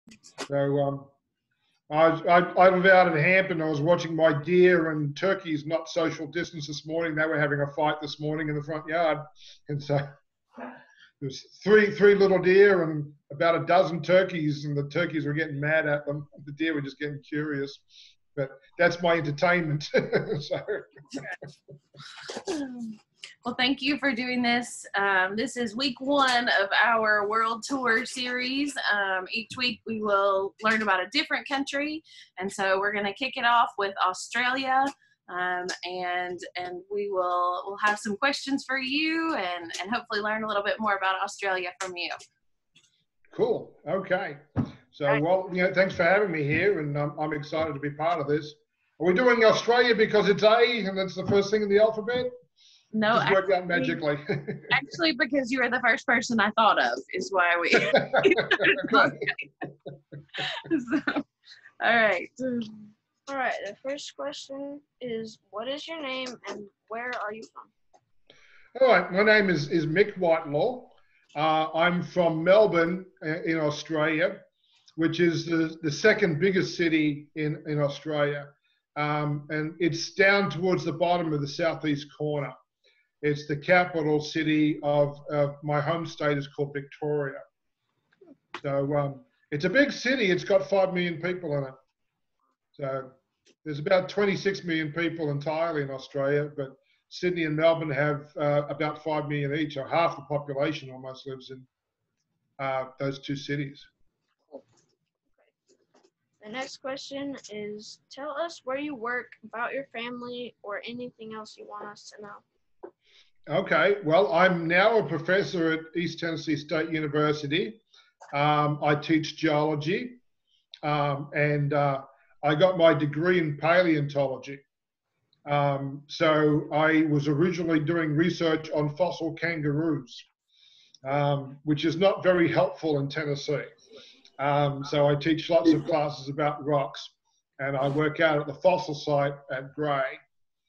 So I live out in Hampton. I was watching my deer and turkeys not social distance this morning. They were having a fight this morning in the front yard, and so there's three little deer and about a dozen turkeys, and the turkeys were getting mad at them. The deer were just getting curious. But that's my entertainment. So. Well, thank you for doing this. This is week 1 of our world tour series. Each week we will learn about a different country, and so we're going to kick it off with Australia, and we'll have some questions for you, and hopefully learn a little bit more about Australia from you. Cool. Okay. So, well, thanks for having me here, and I'm excited to be part of this. Are we doing Australia because it's A and that's the first thing in the alphabet? No, just worked out magically. Actually, because you were the first person I thought of is why we. So, all right. All right. The first question is, what is your name and where are you from? All right. My name is Mick Whitelaw. I'm from Melbourne in Australia, which is the second biggest city in Australia. And it's down towards the bottom of the southeast corner. It's the capital city of my home state is called Victoria. So it's a big city. It's got 5 million people in it. So there's about 26 million people entirely in Australia, but Sydney and Melbourne have about 5 million each, or half the population almost lives in those two cities. The next question is, tell us where you work, about your family, or anything else you want us to know. Okay, well, I'm now a professor at East Tennessee State University. I teach geology, and I got my degree in paleontology. So I was originally doing research on fossil kangaroos, which is not very helpful in Tennessee. So I teach lots of classes about rocks, and I work out at the fossil site at Grey.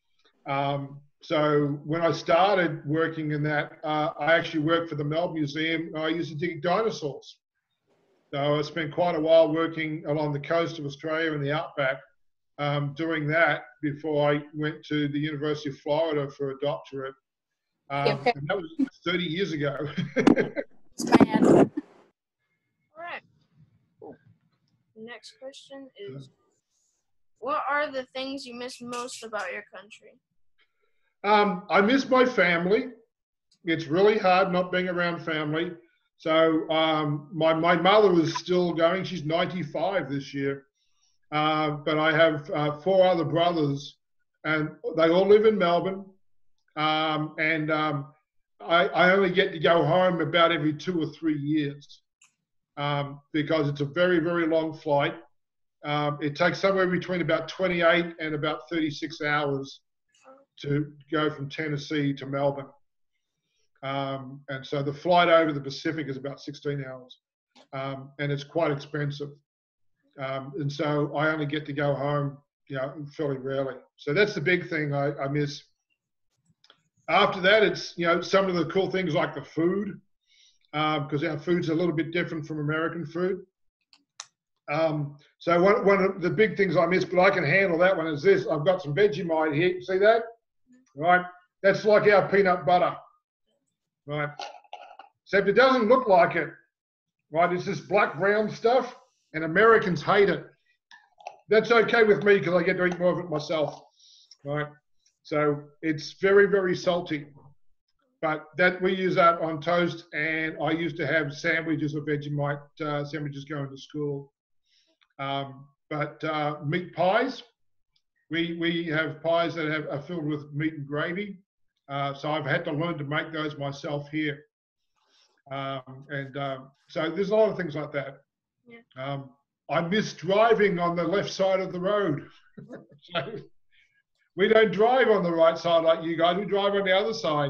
So when I started working in that, I actually worked for the Melbourne Museum. I used to dig dinosaurs. So I spent quite a while working along the coast of Australia in the outback, doing that before I went to the University of Florida for a doctorate. And that was 30 years ago. All right. Next question is, what are the things you miss most about your country? I miss my family. It's really hard not being around family. So my mother is still going. She's 95 this year. But I have 4 other brothers, and they all live in Melbourne. I only get to go home about every 2 or 3 years because it's a very, very long flight. It takes somewhere between about 28 and about 36 hours to go from Tennessee to Melbourne. And so the flight over the Pacific is about 16 hours. And it's quite expensive. And so I only get to go home, fairly rarely. So that's the big thing I miss. After that, it's, some of the cool things like the food, because our food's a little bit different from American food. So one of the big things I miss, but I can handle that one, is this. I've got some Vegemite here. See that? Right? That's like our peanut butter. Right? Except it doesn't look like it. Right? It's this black-brown stuff, and Americans hate it. That's okay with me because I get to eat more of it myself. Right? So it's very, very salty. But that we use that on toast, and I used to have sandwiches of Vegemite sandwiches going to school. But meat pies, we have pies that are filled with meat and gravy. So I've had to learn to make those myself here. So there's a lot of things like that. Yeah. I miss driving on the left side of the road. So we don't drive on the right side like you guys. We drive on the other side.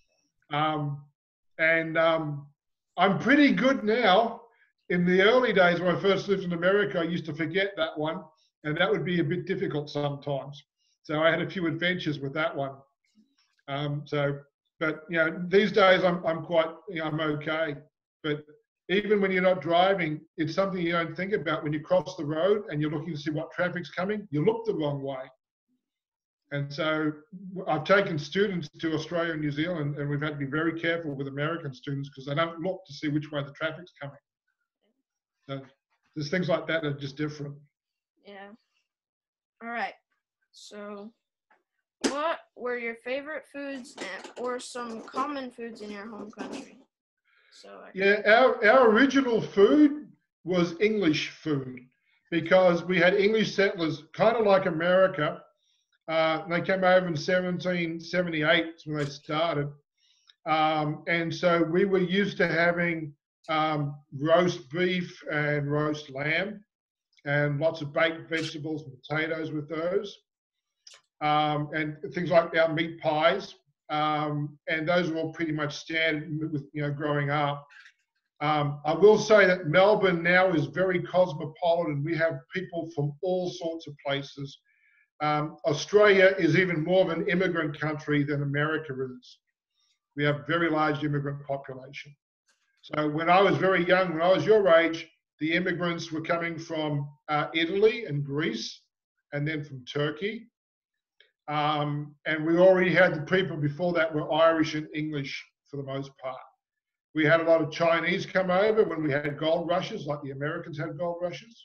I'm pretty good now. In the early days when I first lived in America, I used to forget that one, and that would be a bit difficult sometimes. So I had a few adventures with that one. But these days I'm quite, I'm okay. But even when you're not driving, it's something you don't think about. When you cross the road and you're looking to see what traffic's coming, you look the wrong way. And so I've taken students to Australia and New Zealand, and we've had to be very careful with American students because they don't look to see which way the traffic's coming. So there's things like that are just different. Yeah. All right. So, what were your favorite foods or some common foods in your home country? Yeah, our original food was English food because we had English settlers, kind of like America. They came over in 1778 when they started. And so we were used to having roast beef and roast lamb and lots of baked vegetables and potatoes with those. And things like our meat pies. And those are all pretty much standard with, growing up. I will say that Melbourne now is very cosmopolitan. We have people from all sorts of places. Australia is even more of an immigrant country than America is. We have a very large immigrant population. So when I was very young, when I was your age, the immigrants were coming from Italy and Greece, and then from Turkey. And we already had the people before that were Irish and English for the most part. We had a lot of Chinese come over when we had gold rushes, like the Americans had gold rushes.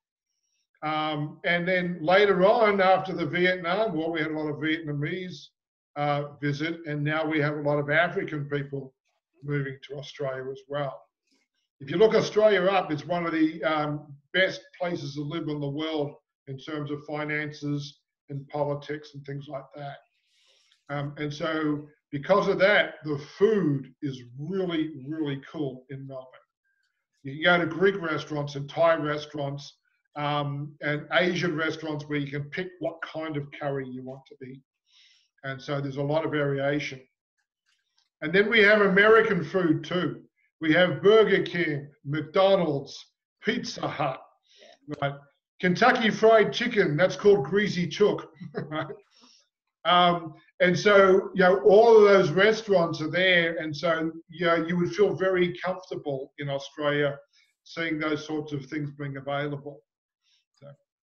And then later on, after the Vietnam War, we had a lot of Vietnamese visit, and now we have a lot of African people moving to Australia as well. If you look Australia up, it's one of the best places to live in the world in terms of finances and politics and things like that. And so because of that, the food is really, really cool in Melbourne. You go to Greek restaurants and Thai restaurants and Asian restaurants where you can pick what kind of curry you want to eat. And so there's a lot of variation. And then we have American food too. We have Burger King, McDonald's, Pizza Hut, right? Kentucky Fried Chicken, that's called Greasy Chook, right? And so, all of those restaurants are there. And so, you would feel very comfortable in Australia seeing those sorts of things being available. So.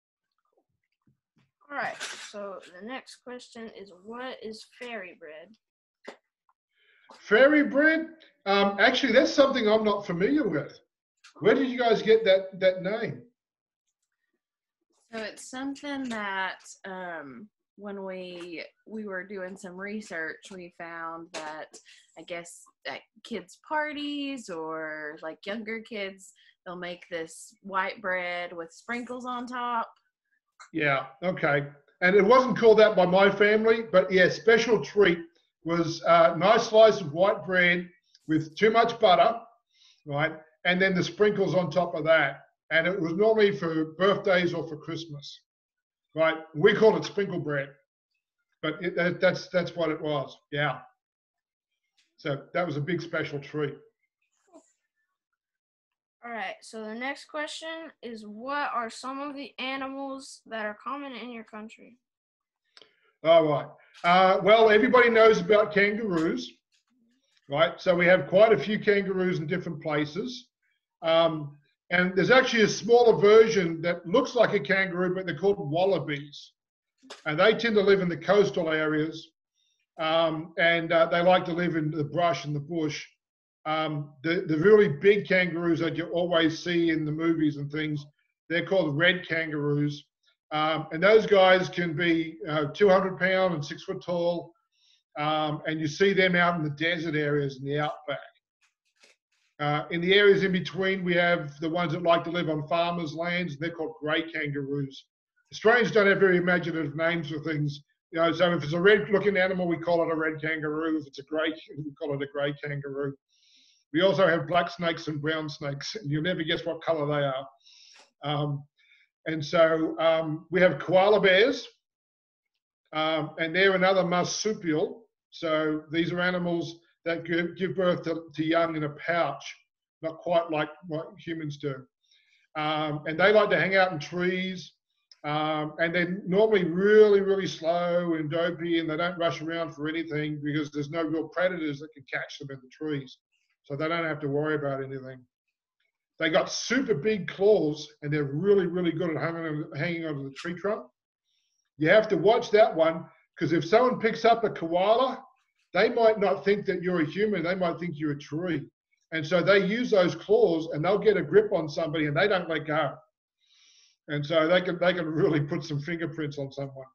All right. So the next question is, what is fairy bread? Fairy bread? Actually, that's something I'm not familiar with. Where did you guys get that name? So it's something that when we were doing some research, we found that I guess at kids' parties or like younger kids, they'll make this white bread with sprinkles on top. Yeah, okay. And it wasn't called that by my family, but yeah, special treat was a nice slice of white bread with too much butter, right? And then the sprinkles on top of that. And it was normally for birthdays or for Christmas, right? We called it sprinkle bread, but that's what it was, yeah. So that was a big special treat. All right, so the next question is, what are some of the animals that are common in your country? All right. Well, everybody knows about kangaroos, right? So we have quite a few kangaroos in different places. And there's actually a smaller version that looks like a kangaroo, but they're called wallabies. And they tend to live in the coastal areas. And they like to live in the brush and the bush. The really big kangaroos that you always see in the movies and things, they're called red kangaroos. And those guys can be 200 pound and 6 foot tall. And you see them out in the desert areas in the outback. In the areas in between, we have the ones that like to live on farmers' lands. They're called grey kangaroos. Australians don't have very imaginative names for things. So if it's a red-looking animal, we call it a red kangaroo. If it's a grey, we call it a grey kangaroo. We also have black snakes and brown snakes, and you'll never guess what colour they are. And so we have koala bears, and they're another marsupial. So these are animals that give birth to young in a pouch, not quite like what humans do. And they like to hang out in trees, and they're normally really, really slow and dopey, and they don't rush around for anything because there's no real predators that can catch them in the trees. So they don't have to worry about anything. They got super big claws, and they're really, really good at hanging onto the tree trunk. You have to watch that one, because if someone picks up a koala, they might not think that you're a human. They might think you're a tree. And so they use those claws, and they'll get a grip on somebody, and they don't let go. And so they can really put some fingerprints on someone.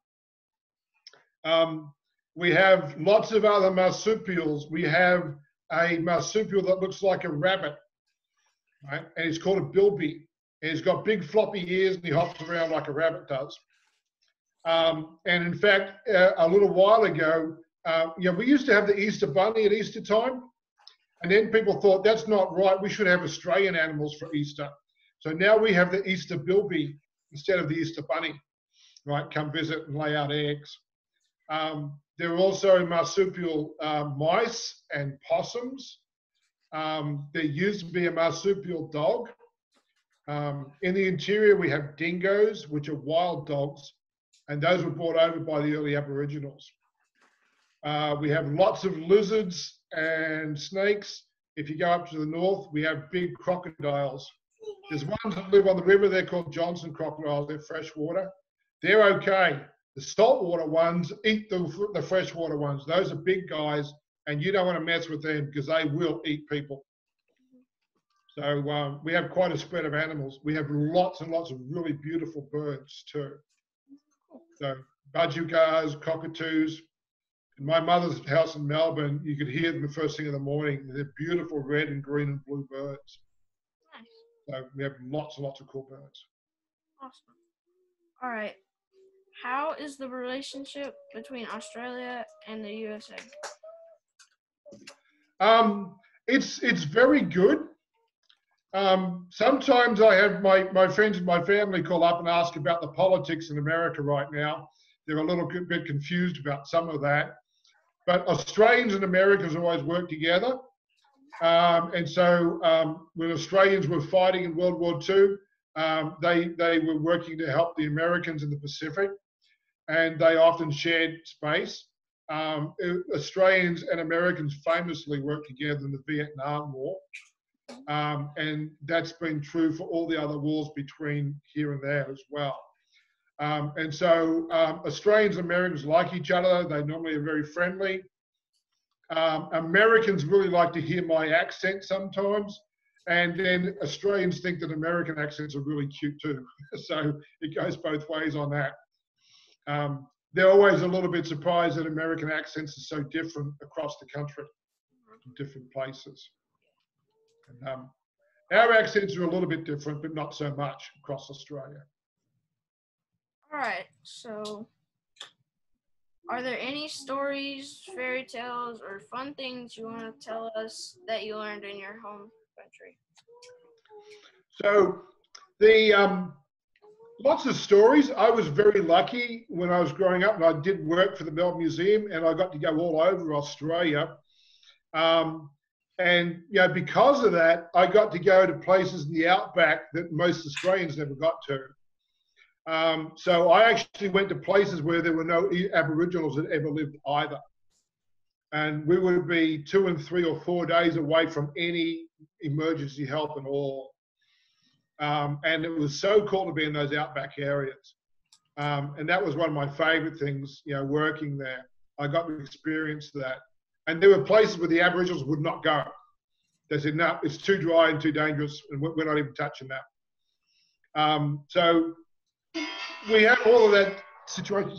We have lots of other marsupials. We have a marsupial that looks like a rabbit, right? And it's called a bilby. And he's got big floppy ears, and he hops around like a rabbit does. And in fact, a little while ago, we used to have the Easter bunny at Easter time. And then people thought, that's not right. We should have Australian animals for Easter. So now we have the Easter bilby instead of the Easter bunny, right? Come visit and lay out eggs. There are also marsupial mice and possums. There used to be a marsupial dog. In the interior, we have dingoes, which are wild dogs, and those were brought over by the early Aboriginals. We have lots of lizards and snakes. If you go up to the north, we have big crocodiles. There's ones that live on the river. They're called Johnson crocodiles. They're freshwater. They're okay. The saltwater ones eat the freshwater ones. Those are big guys, and you don't want to mess with them because they will eat people. So we have quite a spread of animals. We have lots and lots of really beautiful birds too. So budgerickars, cockatoos. In my mother's house in Melbourne, you could hear them the first thing in the morning. They're beautiful red and green and blue birds. Nice. So we have lots and lots of cool birds. Awesome. All right. How is the relationship between Australia and the USA? It's very good. Sometimes I have my friends and my family call up and ask about the politics in America right now. They're a little bit confused about some of that. But Australians and Americans always work together. And so when Australians were fighting in World War II, they were working to help the Americans in the Pacific, and they often shared space. Australians and Americans famously worked together in the Vietnam War. And that's been true for all the other wars between here and there as well. And so Australians and Americans like each other. They normally are very friendly. Americans really like to hear my accent sometimes. And then Australians think that American accents are really cute too. So it goes both ways on that. They're always a little bit surprised that American accents are so different across the country, in different places. And, our accents are a little bit different, but not so much across Australia. All right, so are there any stories, fairy tales, or fun things you want to tell us that you learned in your home country? So lots of stories. I was very lucky when I was growing up, and I did work for the Melbourne Museum, and I got to go all over Australia. And because of that, I got to go to places in the outback that most Australians never got to. So I actually went to places where there were no Aboriginals that ever lived either. And we would be 2 and 3 or 4 days away from any emergency help at all. And it was so cool to be in those outback areas. And that was one of my favorite things, working there. I got to experience that. And there were places where the Aboriginals would not go. They said, no, it's too dry and too dangerous, and we're not even touching that. So we have all of that situation.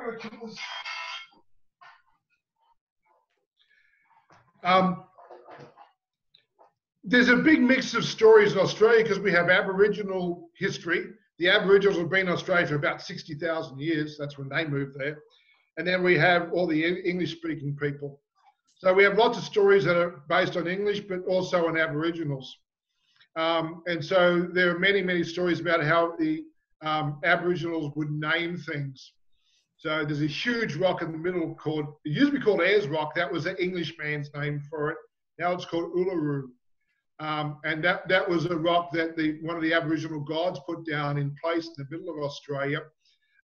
There's a big mix of stories in Australia because we have Aboriginal history. The Aboriginals have been in Australia for about 60,000 years. That's when they moved there. And then we have all the English-speaking people. So we have lots of stories that are based on English, but also on Aboriginals. And so there are many, many stories about how the Aboriginals would name things. So there's a huge rock in the middle it used to be called Ayers Rock. That was the Englishman's name for it. Now it's called Uluru. And that was a rock that one of the Aboriginal gods put down in place in the middle of Australia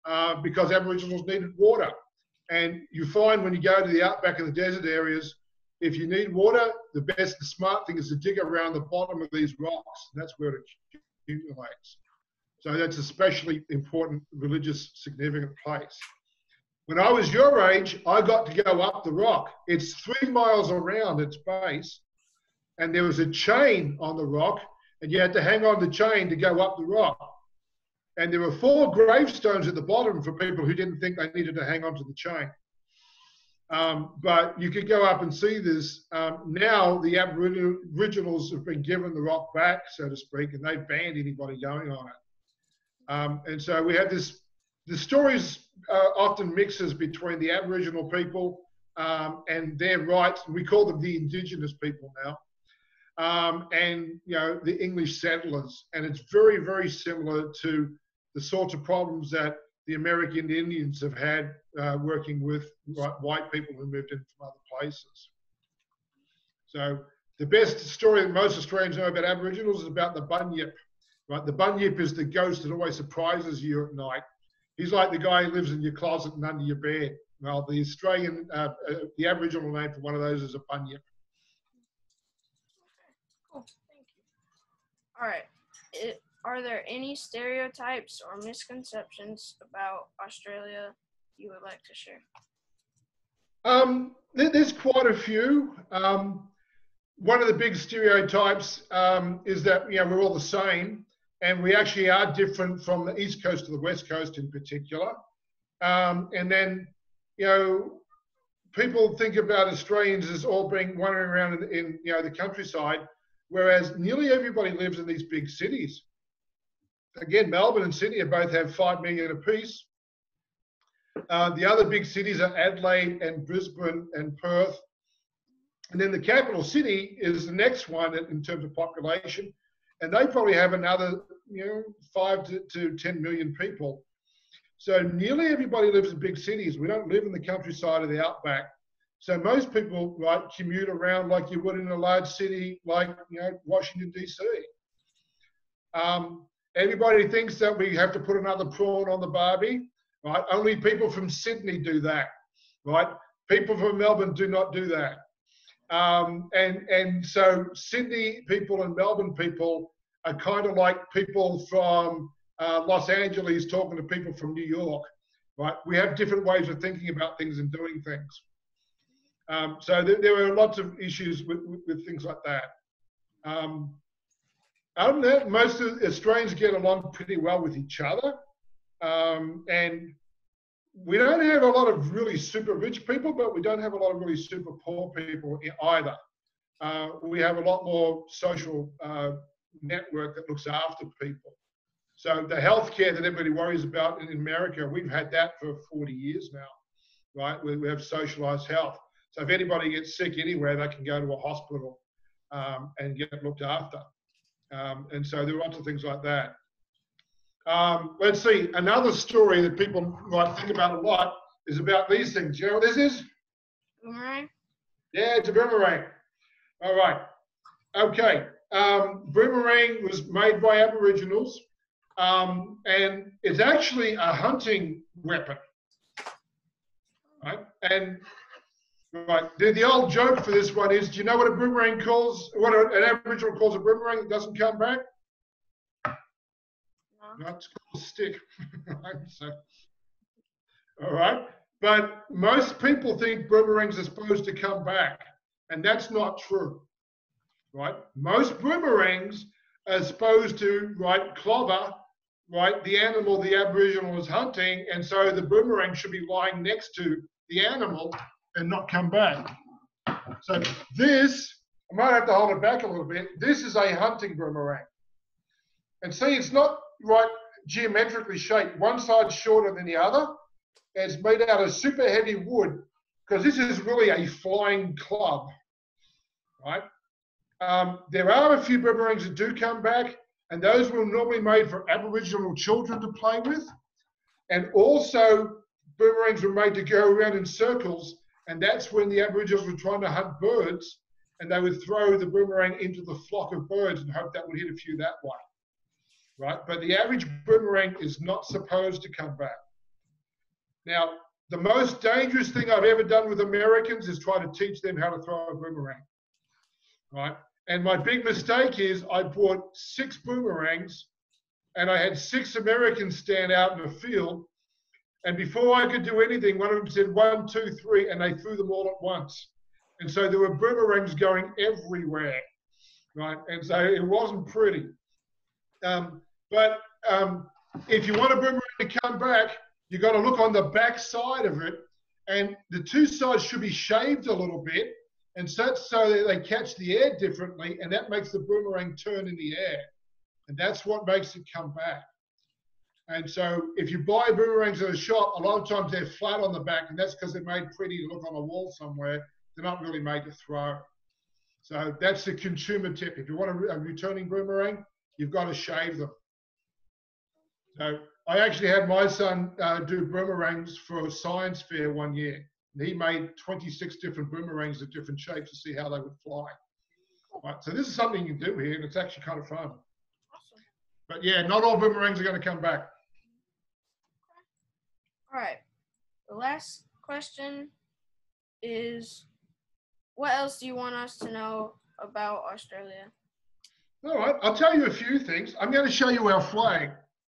because Aboriginals needed water. And you find when you go to the outback and the desert areas, if you need water, the smart thing is to dig around the bottom of these rocks. That's where it accumulates. So that's especially important, religious, significant place. When I was your age, I got to go up the rock. It's 3 miles around its base, and there was a chain on the rock, and you had to hang on the chain to go up the rock. And there were 4 gravestones at the bottom for people who didn't think they needed to hang on to the chain. But you could go up and see this. Now the Aboriginals have been given the rock back, so to speak, and they've banned anybody going on it. And so we have this, the stories often mixes between the Aboriginal people and their rights. We call them the Indigenous people now. And the English settlers, and it's very, very similar to the sorts of problems that the American Indians have had working with white people who moved in from other places. So the best story that most Australians know about Aboriginals is about the bunyip. Right, the bunyip is the ghost that always surprises you at night. He's like the guy who lives in your closet and under your bed. Well, the Australian, the Aboriginal name for one of those is a bunyip. Cool, thank you. All right, are there any stereotypes or misconceptions about Australia you would like to share? There's quite a few. One of the big stereotypes is that we're all the same, and we actually are different from the East Coast to the West Coast in particular. And then people think about Australians as all being wandering around in the countryside, whereas nearly everybody lives in these big cities. Again, Melbourne and Sydney both have 5 million apiece. The other big cities are Adelaide and Brisbane and Perth. And then the capital city is the next one in terms of population. And they probably have another 5 to 10 million people. So nearly everybody lives in big cities. We don't live in the countryside or the outback. So most people commute around like you would in a large city like Washington, D.C. Everybody thinks that we have to put another prawn on the barbie, right? Only people from Sydney do that, right? People from Melbourne do not do that. And so Sydney people and Melbourne people are kind of like people from Los Angeles talking to people from New York, right? We have different ways of thinking about things and doing things. So there are lots of issues with things like that. Other than that, most of Australians get along pretty well with each other. And we don't have a lot of really super rich people, but we don't have a lot of really super poor people either. We have a lot more social network that looks after people. So the healthcare that everybody worries about in America, we've had that for 40 years now, right? We have socialized health. So if anybody gets sick anywhere, they can go to a hospital and get looked after. And so there are lots of things like that. Let's see, another story that people might think about a lot is about these things. You know what this is? Boomerang? Yeah, it's a boomerang. All right. Okay. Boomerang was made by Aboriginals, and it's actually a hunting weapon. Right? And the old joke for this one is, do you know what a boomerang calls, what an Aboriginal calls a boomerang that doesn't come back? No, it's called a stick. So, all right. But most people think boomerangs are supposed to come back, and that's not true. Right? Most boomerangs are supposed to, clobber, the animal the Aboriginal is hunting, and so the boomerang should be lying next to the animal and not come back. So this, I might have to hold it back a little bit. This is a hunting boomerang. And see, it's not geometrically shaped. One side's shorter than the other. And it's made out of super heavy wood because this is really a flying club, right? There are a few boomerangs that do come back, and those were normally made for Aboriginal children to play with. And also, boomerangs were made to go around in circles, and that's when the Aboriginals were trying to hunt birds, and they would throw the boomerang into the flock of birds and hope that would hit a few that way. Right? But the average boomerang is not supposed to come back. Now, the most dangerous thing I've ever done with Americans is try to teach them how to throw a boomerang, right? And my big mistake is I bought 6 boomerangs and I had 6 Americans stand out in the field. And before I could do anything, one of them said 1, 2, 3, and they threw them all at once. And so there were boomerangs going everywhere, right? And so it wasn't pretty. But if you want a boomerang to come back, you've got to look on the back side of it. And the 2 sides should be shaved a little bit. And so that they catch the air differently. And that makes the boomerang turn in the air. And that's what makes it come back. And so if you buy boomerangs at a shop, a lot of times they're flat on the back. And that's because they're made pretty to look on a wall somewhere. They're not really made to throw. So that's the consumer tip. If you want a returning boomerang, you've got to shave them. So I actually had my son do boomerangs for a science fair one year. And he made 26 different boomerangs of different shapes to see how they would fly. Right, so this is something you can do here, and it's actually kind of fun. Awesome. But yeah, not all boomerangs are going to come back. All right. The last question is, what else do you want us to know about Australia? All right, I'll tell you a few things. I'm going to show you our flag.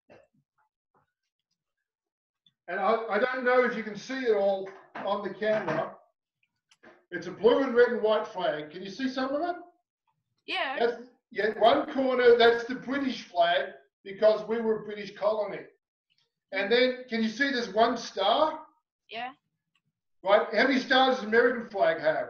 And I don't know if you can see it all on the camera. It's a blue and red and white flag. Can you see some of it? Yeah. Yeah, one corner, that's the British flag because we were a British colony. And then, can you see there's one star? Yeah. Right, how many stars does the American flag have?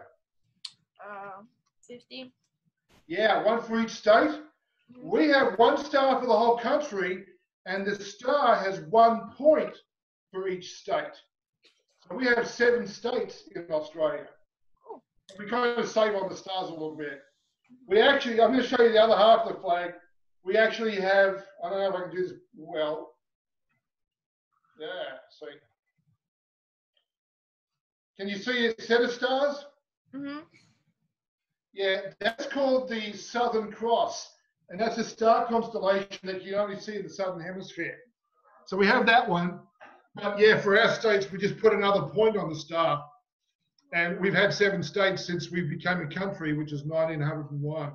50. Yeah, one for each state. We have 1 star for the whole country, and the star has 1 point for each state. So we have 7 states in Australia. Cool. We kind of save on the stars a little bit. We actually, I'm going to show you the other half of the flag. We actually have, I don't know if I can do this well. Yeah, see. Can you see a set of stars? Mm-hmm. Yeah, that's called the Southern Cross. And that's a star constellation that you only see in the Southern Hemisphere. So we have that one. But yeah, for our states, we just put another point on the star. And we've had 7 states since we became a country, which is 1901.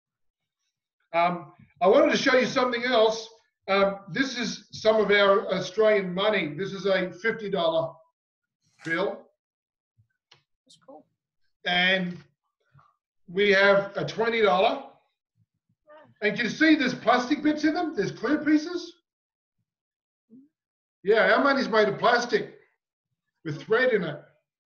I wanted to show you something else. This is some of our Australian money. This is a $50 bill. That's cool. And we have a $20. And you see there's plastic bits in them? There's clear pieces? Yeah, our money's made of plastic with thread in it.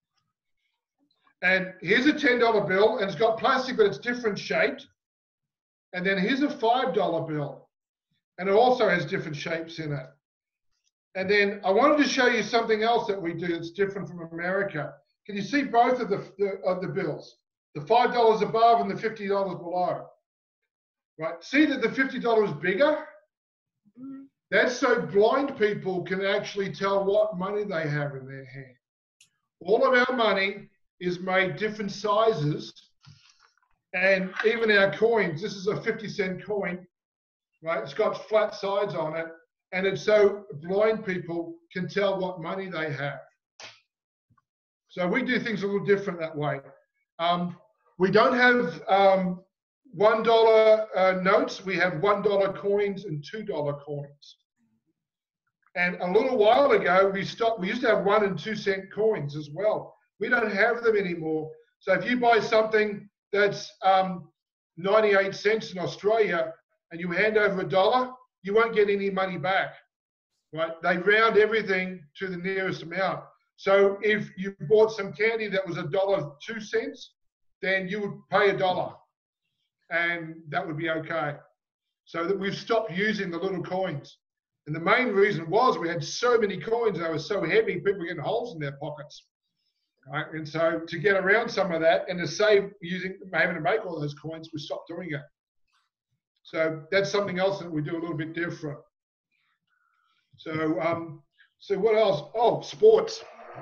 And here's a $10 bill, and it's got plastic, but it's different shaped. And then here's a $5 bill, and it also has different shapes in it. And then I wanted to show you something else that we do that's different from America. Can you see both of the bills? The $5 above and the $50 below. Right? See that the $50 is bigger? That's so blind people can actually tell what money they have in their hand. All of our money is made different sizes, and even our coins. This is a 50-cent coin, right? It's got flat sides on it, and it's so blind people can tell what money they have. So we do things a little different that way. We don't have $1 notes. We have $1 coins and $2 coins. And a little while ago, we stopped. We used to have 1 and 2 cent coins as well. We don't have them anymore. So if you buy something that's 98 cents in Australia and you hand over $1, you won't get any money back, right? They round everything to the nearest amount. So if you bought some candy that was $1.02, then you would pay $1, and that would be okay. So that we've stopped using the little coins. And the main reason was we had so many coins, they were so heavy, people were getting holes in their pockets. Right? And so to get around some of that and to save having to make all those coins, we stopped doing it. So that's something else that we do a little bit different. So, so what else? Oh, sports.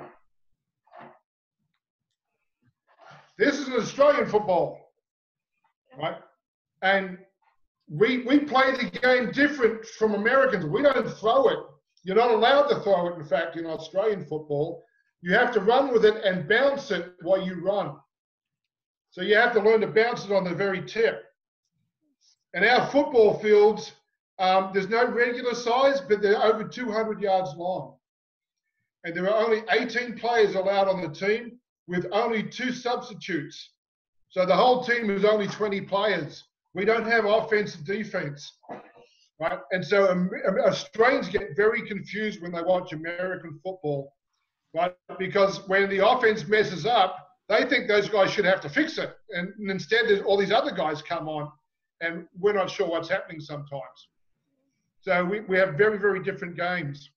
This is an Australian football, right? And we play the game different from Americans. We don't throw it. You're not allowed to throw it, in fact, in Australian football. you have to run with it and bounce it while you run. So you have to learn to bounce it on the very tip. And our football fields, there's no regular size, but they're over 200 yards long. And there are only 18 players allowed on the team with only 2 substitutes. So the whole team is only 20 players. We don't have offense and defense, right? And so Australians get very confused when they watch American football, right? Because when the offense messes up, they think those guys should have to fix it. And instead, there's all these other guys come on, and we're not sure what's happening sometimes. So we have very, very different games.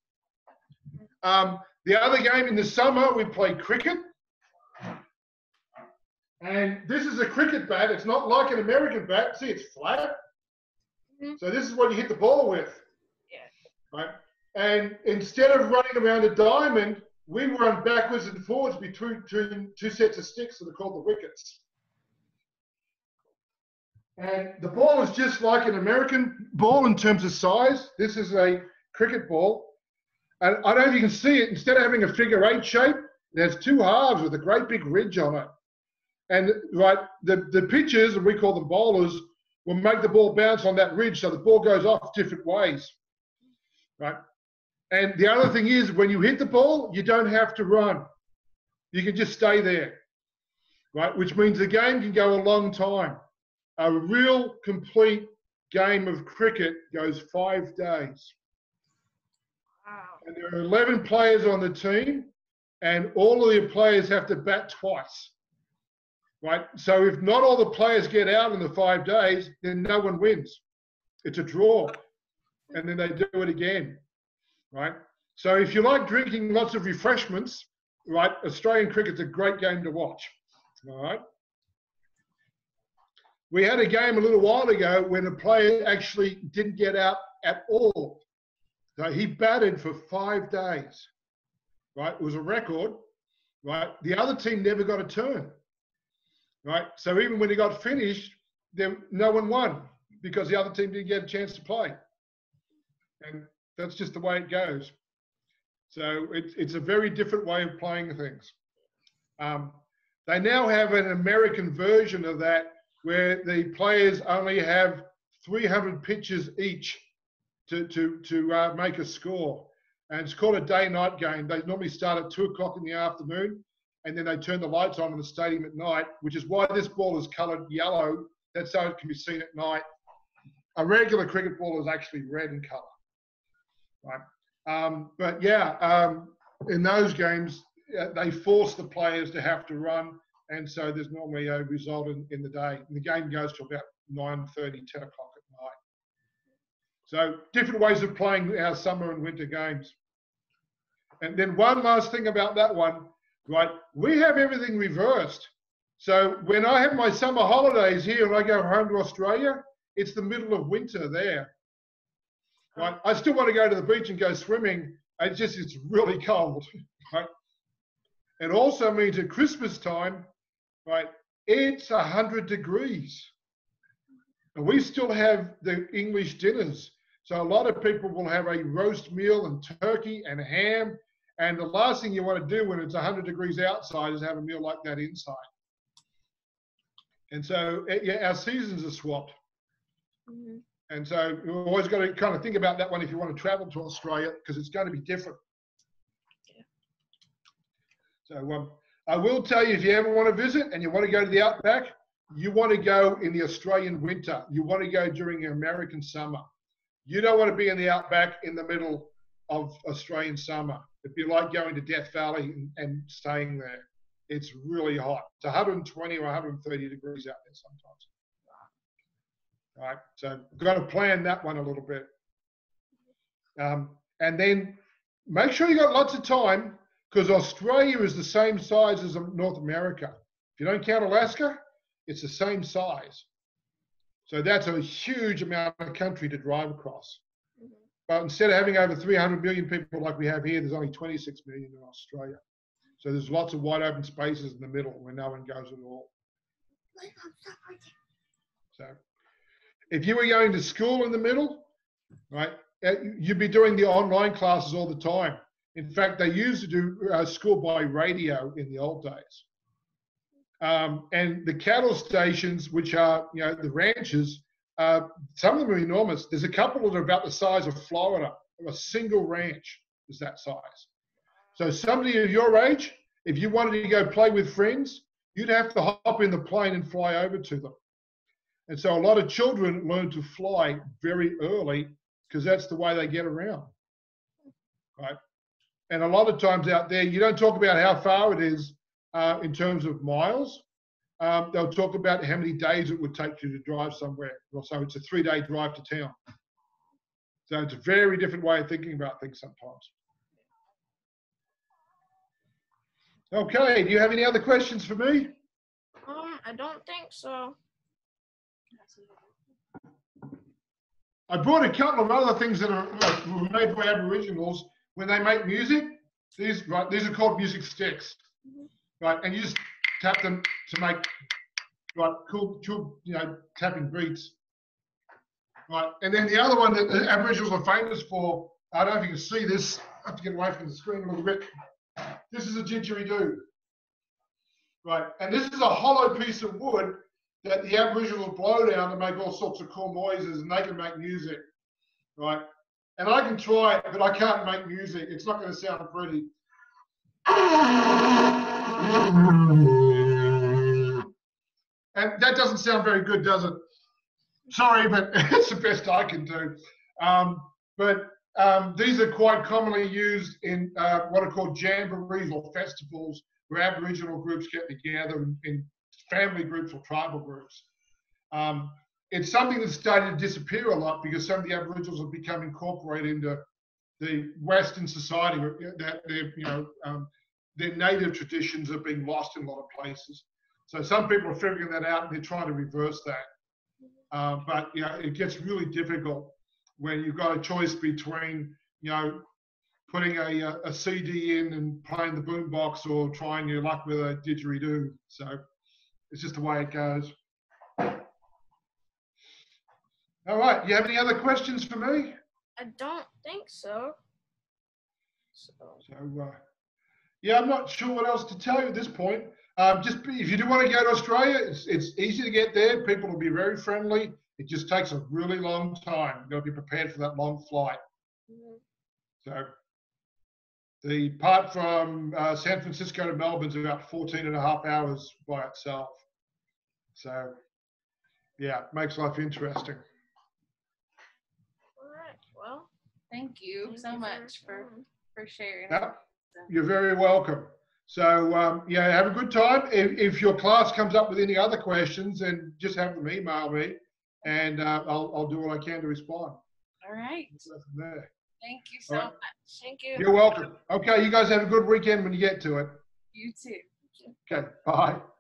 The other game in the summer, we play cricket. And this is a cricket bat. It's not like an American bat. See, it's flat. Mm-hmm. So this is what you hit the ball with. Yeah. Right? And instead of running around a diamond, we run backwards and forwards between 2 sets of sticks that are called the wickets. And the ball is just like an American ball in terms of size. This is a cricket ball. And I don't know if you can see it. Instead of having a figure 8 shape, there's 2 halves with a great big ridge on it. And right, the pitchers, and we call them bowlers, will make the ball bounce on that ridge so the ball goes off different ways. Right? And the other thing is, when you hit the ball, you don't have to run. You can just stay there, right? Which means the game can go a long time. A real complete game of cricket goes 5 days. Wow. And there are 11 players on the team, and all of the players have to bat twice, right? So if not all the players get out in the 5 days, then no one wins. It's a draw, and then they do it again. Right? So if you like drinking lots of refreshments, right, Australian cricket's a great game to watch. All right? We had a game a little while ago when a player actually didn't get out at all. So he batted for 5 days. Right? It was a record. Right? The other team never got a turn. Right? So even when he got finished, no one won because the other team didn't get a chance to play. And that's just the way it goes. So it's a very different way of playing things. They now have an American version of that where the players only have 300 pitches each to make a score. And it's called a day-night game. They normally start at 2 o'clock in the afternoon, and then they turn the lights on in the stadium at night, which is why this ball is coloured yellow. That's so it can be seen at night. A regular cricket ball is actually red in colour. Right. But yeah, in those games, they force the players to have to run, and so there's normally a result in the day. And the game goes to about 9:30, 10 o'clock at night. So different ways of playing our summer and winter games. And then one last thing about that one, right? We have everything reversed. So when I have my summer holidays here and I go home to Australia, it's the middle of winter there. Right? I still want to go to the beach and go swimming. It's really cold. Right? It also means at Christmas time, right, it's 100 degrees. And we still have the English dinners. So a lot of people will have a roast meal and turkey and ham. And the last thing you want to do when it's 100 degrees outside is have a meal like that inside. And so yeah, our seasons are swapped. Mm-hmm. And so you've always got to kind of think about that one if you want to travel to Australia, because it's going to be different. Yeah. So I will tell you, if you ever want to visit and you want to go to the outback, you want to go in the Australian winter. You want to go during the American summer. You don't want to be in the outback in the middle of Australian summer. It'd be like going to Death Valley and staying there. It's really hot. It's 120 or 130 degrees out there sometimes. Right, so we've got to plan that one a little bit. And then make sure you got lots of time, because Australia is the same size as North America. If you don't count Alaska, it's the same size. So that's a huge amount of country to drive across. Mm-hmm. But instead of having over 300 million people like we have here, there's only 26 million in Australia. So there's lots of wide open spaces in the middle where no one goes at all. So if you were going to school in the middle, right, you'd be doing the online classes all the time. In fact, they used to do school by radio in the old days. And the cattle stations, which are, the ranches, some of them are enormous. There's a couple that are about the size of Florida. A single ranch is that size. So somebody of your age, if you wanted to go play with friends, you'd have to hop in the plane and fly over to them. And so a lot of children learn to fly very early because that's the way they get around, right? And a lot of times out there, you don't talk about how far it is in terms of miles. They'll talk about how many days it would take you to drive somewhere. So it's a 3-day drive to town. So it's a very different way of thinking about things sometimes. Okay, do you have any other questions for me? I don't think so. I brought a couple of other things that are were made by Aboriginals when they make music. These are called music sticks, right? And you just tap them to make cool, tapping beats, right? And then the other one that the Aboriginals are famous for, I don't know if you can see this. I have to get away from the screen a little bit. This is a didgeridoo, right? And this is a hollow piece of wood that the Aboriginals blow down to make all sorts of cool noises, and they can make music, right? And I can try it, but I can't make music. It's not going to sound pretty. And that doesn't sound very good, does it? Sorry, but it's the best I can do. These are quite commonly used in what are called jamborees or festivals, where Aboriginal groups get together in family groups or tribal groups. It's something that's starting to disappear a lot because some of the Aboriginals have become incorporated into the Western society. That their native traditions are being lost in a lot of places. So some people are figuring that out and they're trying to reverse that. But it gets really difficult when you've got a choice between putting a CD in and playing the boombox or trying your luck with a didgeridoo. So it's just the way it goes. All right, you have any other questions for me? I don't think so. Yeah, I'm not sure what else to tell you at this point. Just if you do want to go to Australia, it's easy to get there. People will be very friendly. It just takes a really long time. You've got to be prepared for that long flight. So the part from San Francisco to Melbourne is about 14.5 hours by itself. So yeah, it makes life interesting. All right, well. Thank you so much for sharing. Yeah, you're very welcome. So have a good time. If your class comes up with any other questions, then just have them email me, and I'll do what I can to respond. All right. Go from there. Thank you so much. Thank you. You're welcome. Okay, you guys have a good weekend when you get to it. You too. Okay, bye.